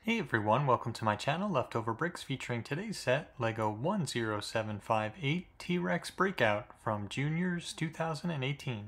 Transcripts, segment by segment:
Hey everyone, welcome to my channel, Leftover Bricks, featuring today's set, LEGO 10758 T-Rex Breakout from Juniors 2018.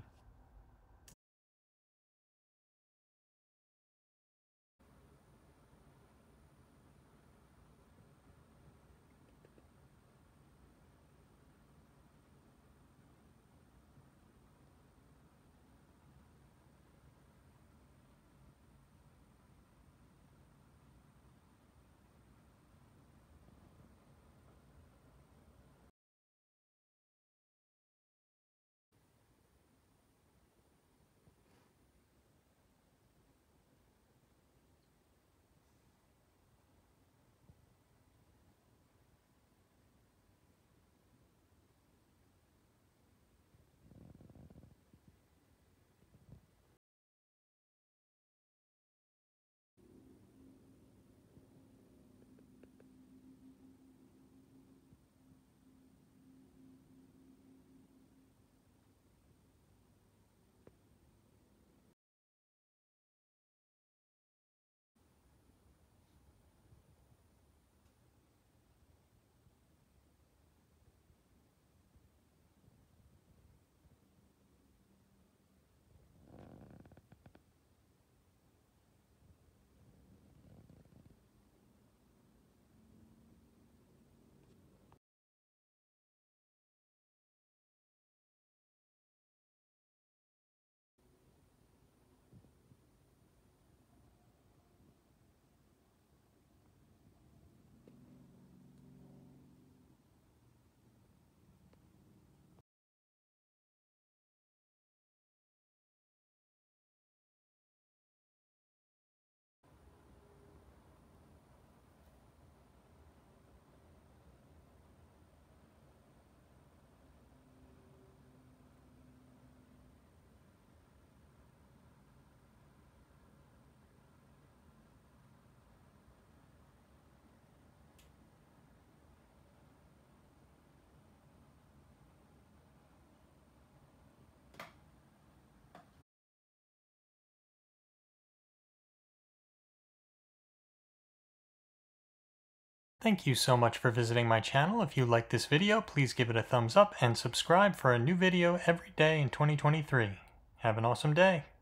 Thank you so much for visiting my channel. If you liked this video, please give it a thumbs up and subscribe for a new video every day in 2023. Have an awesome day.